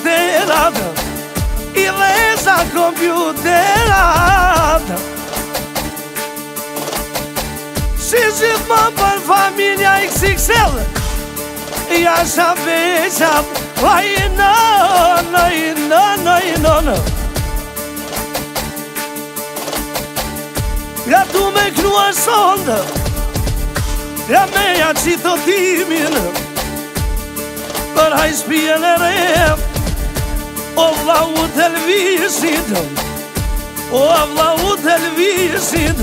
computerat I reza computerat Si gjithmonë për familja XXL Jasha veçat no Ja tu me knua sonde Ja meja qitotimin Për hajshpien e re O vlau televizit O vlau televizit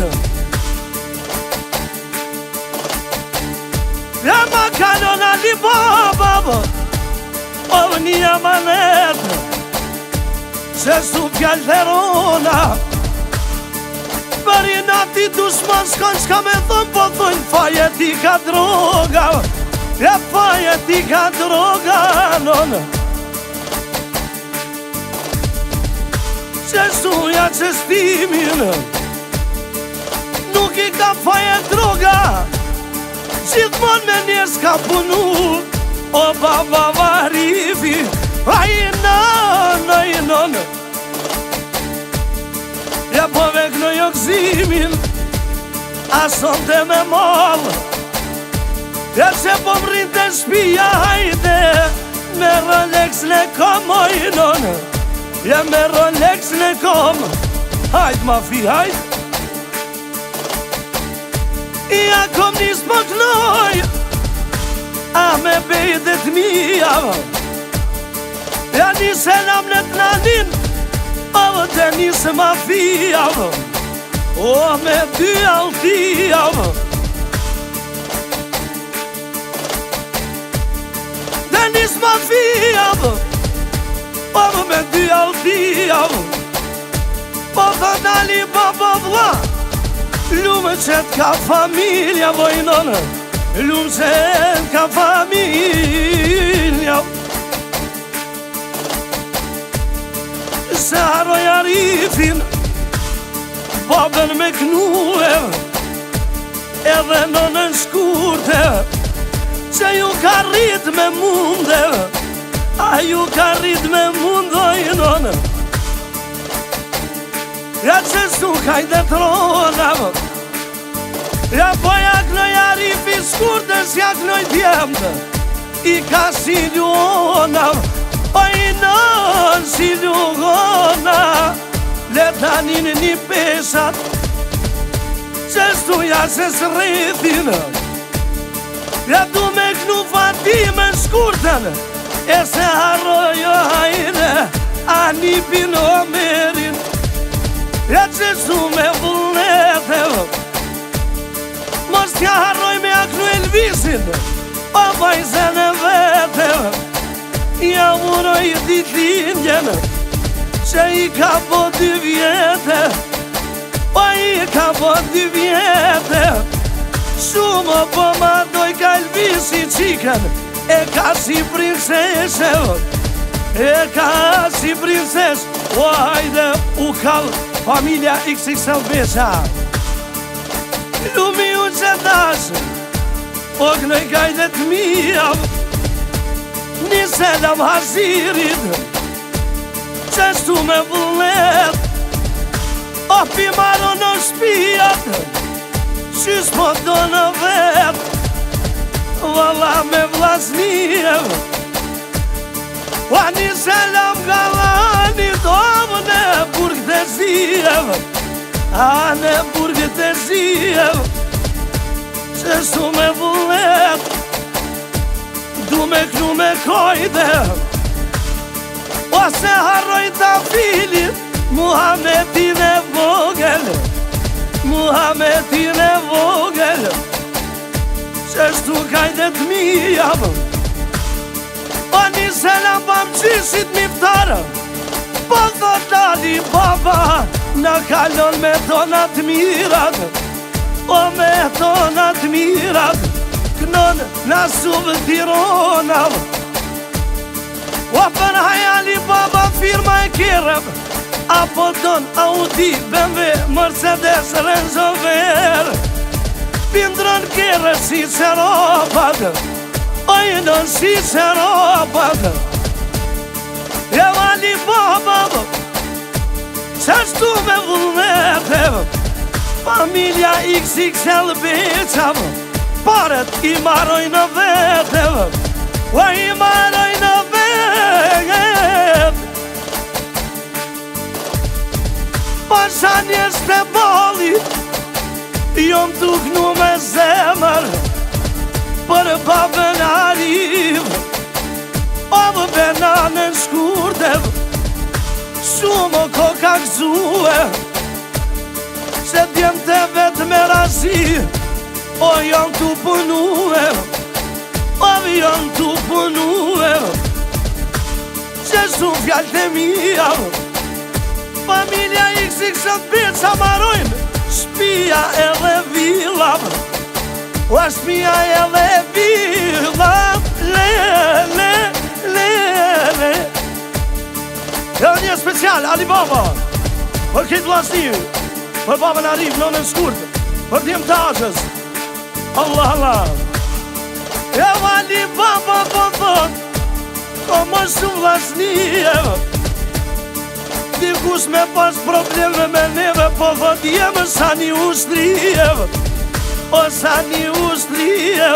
Ja ma kalon Alibaba O një amanet Se su fjall terona Për i nati dushman s'kon qka me thon Po thon faje ti ka droga Ja faje ti ka droga Qesuja qestimin Nuk I ka faje droga Gjithmon me njerës ka punu O baba varifi no Ja po veknoj o gzimin Ason të me mall Ja që po mrin të shpia hajde Me Rolex në kom ojnon Ja me Rolex në kom Hajt ma fi hajt Ja kom nis po knoj A me bejdet mija Ja një selam në t'nanin O të njësë ma fija O me dy altia Të njësë ma fija O me dy altia Po të dali baba vla Lume qëtë ka familja vojnonë Lume qëtë ka familja Se haroj Arifin Babën me knue Edhe nonën shkurte Që ju ka rrit me munde A ju ka rrit me mundojnon Ja që su kajde trona Ja po jaknoj Arifin shkurte S'jaknoj djemde I ka si ljona O I nën si ljugona Letanin një pesat Qestu ja se s'rrithin Ja du me knu Fatime shkurten E se harrojo hajne A një pino merin Ja qestu me vullnete Mos t'ja harroj me aknu Elvisin O vajzen e vete Ja uroj ditindjen Që I ka po 2 vjete O I ka po 2 vjete Shumë po ma doj ka Elvisi qiken E ka si prinseshe E ka si prinses O hajde u kall familja XXL Beqa Lumi u qetash O knoj kajdet mija Një selam hazirit Qeshtu me vullnet O pimaro në shpijat Qys po do në vet Valla me vlasnijev O një selam galani Dovë në burg të zijev A në burg të zijev Qeshtu me vullnet Du me knu me kojde O se harroj ta filit Muhammedin e vogel Muhammedin e vogel Qeshtu kajdet mija O një selam pam qyshit miftarë Po thot Ali Baba Në kalon me tonat mirat O me tonat mirat Kënon në subë Tirona O për hajali baba firma e kjerëv Apo ton Audi, BMW, Mercedes, Range Rover Pindron kjerë si qeropat Ojnon si qeropat Ja shtu me vullnete, familja XXL beqa, paret I maroj në vete, o I maroj në vete. Pasha njerës të bali, jom tuknu me zemër, për babën arriv, o më benanën shkurtev, shumë o koka gzue, se djem të vetë me razi, o jom të punue, o jom të punue, se shumë fjallë të mija, familja XXL beqa marojnë, shpia edhe villa, o shpia edhe villa, le. Edhe një special, Ali Baba, për këtë vlasnirë, për babën Arif, nonën shkurt, për djem të aqës, Allah. E Ali Baba po thot, ko më shumë vlasnirë, dikush me pas probleme me neve, po thot jemë sa një ushtrije, o sa një ushtrije,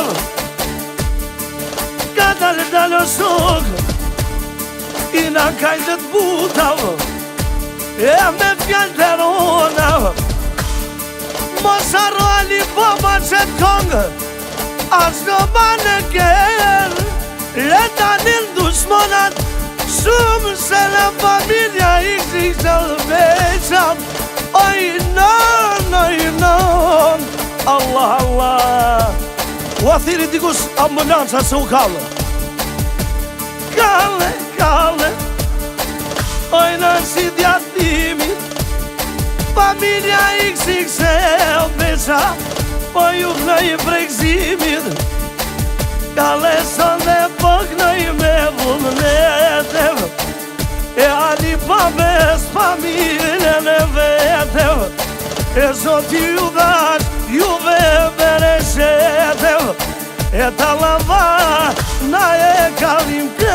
ka dalë shokë, I na kajtët butavë, e me fjallë të ronavë, mos arro Ali Baba qëtë kongë, as në banë kërë, e tanin dushmonat, shumë se në familja XXL beqam, oj non, Allah. U a thiri dikush ambulanca se u kallë, Kalle, oj në si djatimi, familja XXL beqa, po ju në I prekzimit, Kalle son dhe pok në I me vullnete, e Ali Babes familjen e vete, e zot ju dash juve bereqete, e talava na e kalim